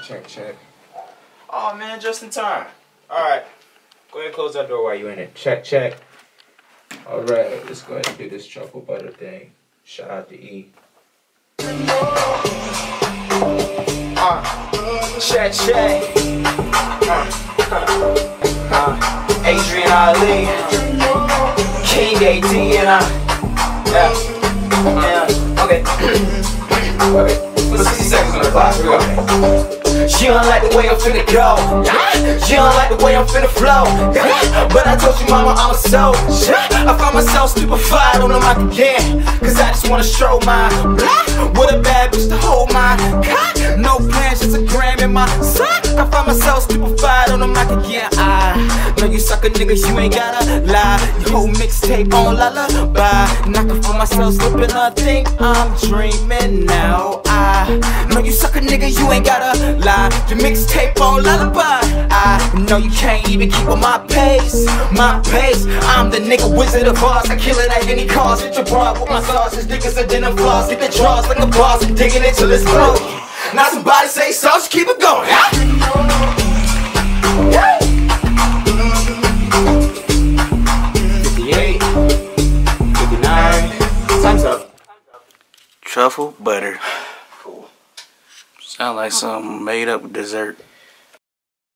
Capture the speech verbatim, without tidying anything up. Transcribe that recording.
Check, check. Oh man, just in time. Alright. Go ahead and close that door while you're in it. Check, check. Alright, let's go ahead and do this truffle butter thing. Shout out to E. Uh, check, check. Uh, uh, Adrian Ali. King A D and I. Yeah. Yeah. Okay. Okay. sixty seconds on the clock. Here we go. She don't like the way I'm finna go. She don't like the way I'm finna flow. But I told you, mama, I'm a soul. I find myself stupefied on the mic again. Cause I just wanna show my what a bad bitch to hold my cock. No plans, just a gram in my sock. I find myself stupefied on the mic again. I know you sucker niggas, you ain't gotta lie. Your whole mixtape on lullaby. And I can feel myself slipping, I think I'm dreaming now. I know you sucker nigga, you ain't gotta lie. Your mixtape on lullaby. I know you can't even keep on my pace. My pace, I'm the nigga Wizard of Oz. I kill it at any cost. Hit your broad with my sauce. This dick is a dinner floss. Get the draws like a boss and digging it till it's broke. Now somebody say so, just keep it going. fifty-eight, fifty-nine, time's up. Truffle butter. Cool. Sound like some made up dessert.